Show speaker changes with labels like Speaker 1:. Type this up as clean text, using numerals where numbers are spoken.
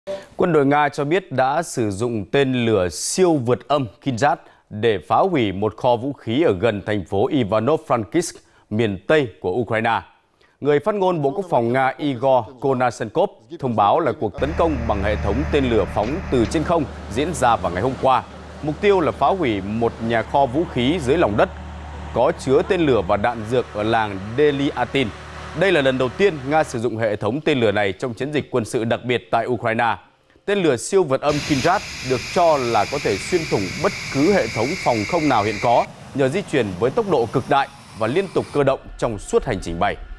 Speaker 1: Quân đội Nga cho biết đã sử dụng tên lửa siêu vượt âm Kinzhat để phá hủy một kho vũ khí ở gần thành phố Ivano-Frankivsk, miền Tây của Ukraine. Người phát ngôn Bộ Quốc phòng Nga Igor Konashenkov thông báo là cuộc tấn công bằng hệ thống tên lửa phóng từ trên không diễn ra vào ngày hôm qua. Mục tiêu là phá hủy một nhà kho vũ khí dưới lòng đất có chứa tên lửa và đạn dược ở làng Deliatin. Đây là lần đầu tiên Nga sử dụng hệ thống tên lửa này trong chiến dịch quân sự đặc biệt tại Ukraine. Tên lửa siêu vượt âm Kinzhat được cho là có thể xuyên thủng bất cứ hệ thống phòng không nào hiện có nhờ di chuyển với tốc độ cực đại và liên tục cơ động trong suốt hành trình bay.